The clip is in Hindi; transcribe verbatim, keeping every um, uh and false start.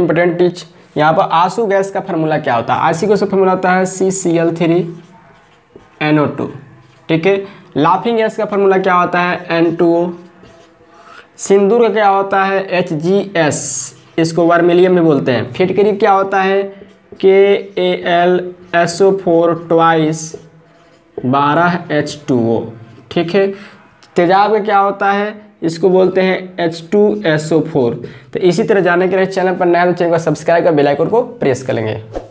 Important teach. यहाँ पर आंसू गैस का फार्मूला क्या होता है? आंसू गैस का फार्मूला होता है C C L three N O two. ठीक है। लाफिंग गैस का फार्मूला क्या होता है? N two O. सिंदूर का क्या होता है? एच जी एस, इसको वर्मिलियम भी बोलते हैं। फिटकरी क्या होता है? K A L S O four twice बारह एच टू ओ। ठीक है। तेजाब का क्या होता है? इसको बोलते हैं H two S O four. तो इसी तरह जानने के लिए चैनल पर नया तो चैनल को सब्सक्राइब कर बेल आइकन को प्रेस कर लेंगे।